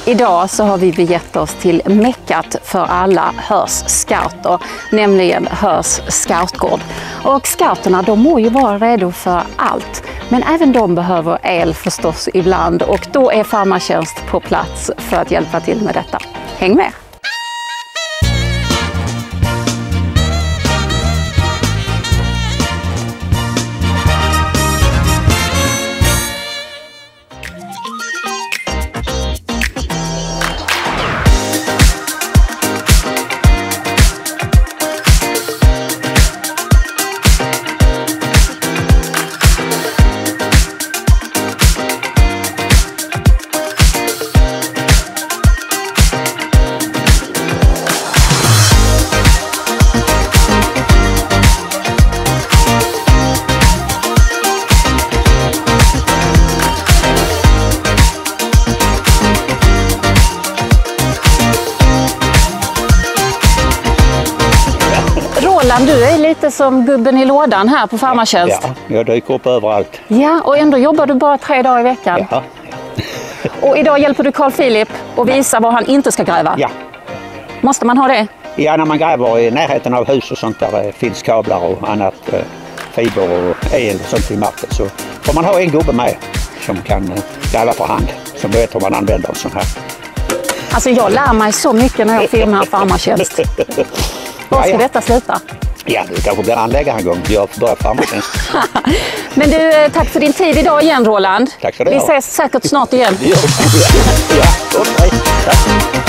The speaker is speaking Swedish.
Idag så har vi begett oss till meckat för alla Höörs scouter, nämligen Höörs scoutgård. Och scouterna, de må ju vara redo för allt, men även de behöver el förstås ibland, och då är Farmartjänst på plats för att hjälpa till med detta. Häng med! Roland, du är lite som gubben i lådan här på Farmartjänst. Ja, jag dyker upp överallt. Ja, och ändå jobbar du bara 3 dagar i veckan. Ja. Och idag hjälper du Carl Philip att visa var han inte ska gräva. Ja. Måste man ha det? Ja, när man gräver i närheten av hus och sånt där det finns kablar och annat, fiber och el och sånt i marken, så får man ha en gubbe med som kan gräva för hand, som vet hur man använder en sån här. Alltså jag lär mig så mycket när jag filmar Farmartjänst. Var ska detta sluta? Ja, du kanske blir anläggare en gång. Jag börjar Farmartjänst. Men du, tack för din tid idag igen, Roland. Tack för det. Vi ses säkert snart igen. Ja, okej.